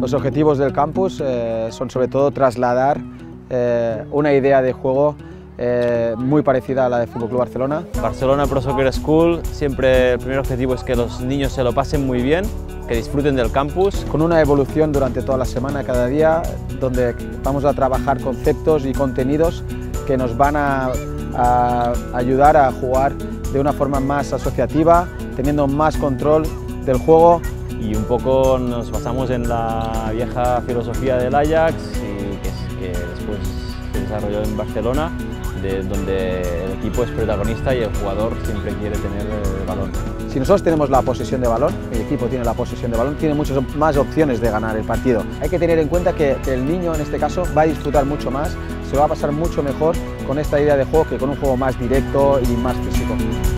Los objetivos del campus son sobre todo trasladar una idea de juego muy parecida a la de FC Barcelona. Barcelona PRO Soccer School, siempre el primer objetivo es que los niños se lo pasen muy bien, que disfruten del campus. Con una evolución durante toda la semana, cada día, donde vamos a trabajar conceptos y contenidos que nos van a ayudar a jugar de una forma más asociativa, teniendo más control del juego. Y un poco nos basamos en la vieja filosofía del Ajax, y que después se desarrolló en Barcelona, donde el equipo es protagonista y el jugador siempre quiere tener el balón. Si nosotros tenemos la posesión de balón, el equipo tiene la posesión de balón, tiene muchas más opciones de ganar el partido. Hay que tener en cuenta que el niño en este caso va a disfrutar mucho más, se va a pasar mucho mejor con esta idea de juego que con un juego más directo y más físico.